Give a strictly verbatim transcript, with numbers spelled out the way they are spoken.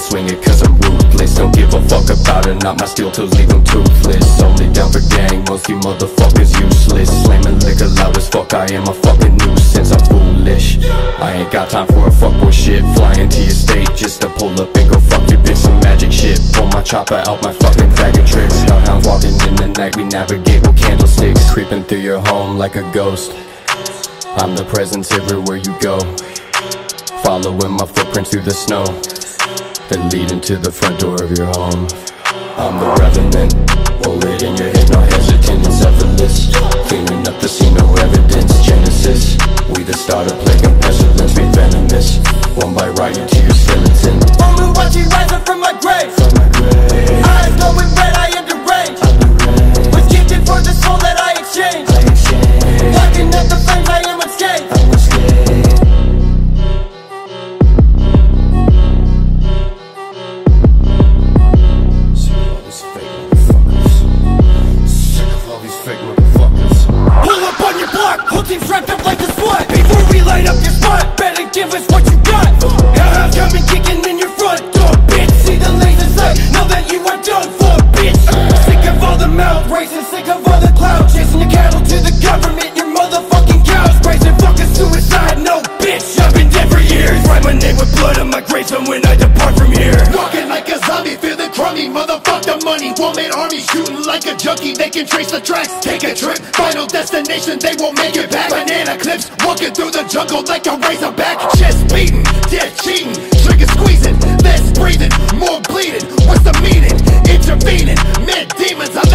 swing it cause I'm ruthless. Don't give a fuck about it, not my steel toes leave them toothless. Only down for gang, most you motherfuckers useless. Slamming liquor loud as fuck, I am a fucking nuisance. I'm foolish, I ain't got time for a fuckboy shit. Flying to your state just to pull up and go fuck your bitch. Some magic shit, pull my chopper out my fucking bag of tricks. Hellhounds walking in the night, we navigate with candlesticks. Creeping through your home like a ghost, I'm the presence everywhere you go. Following my footprints through the snow, then leading to the front door of your home. I'm the revenant, bullet in your head, no hesitant, it's effortless. Cleaning up the scene, no evidence, Genesis. We the start of plague and pestilence, we venomous. One bite right into your skeleton. Only watching rising from my grave. Eyes glowing red, I am deranged. Was gifted for the soul that I exchanged. Lighting up the flames, I am unscathed. Pull up on your block, whole team's wrapped up like the SWAT. Before we light up your spot, better give us what you got. Hellhounds coming kicking in your front door, bitch. See the laser sight, now that you are done for, bitch. Sick of all the mouth racing, sick of all the clouds chasing your cattle to the government, your motherfucking cows raising fucking suicide, no bitch. I've been dead for years, write my name with blood on my gravestone when I depart from here. Walking like a zombie, feeling crummy, motherfuck the money. One-man army shooting like a junkie, they can trace the tracks. Take a trip, final destination, they won't make it back. Banana clips, walking through the jungle like a razorback. Chest beating, death cheating, trigger squeezing, less breathing, more bleeding. What's the meaning? Intervening, mad demons, I'm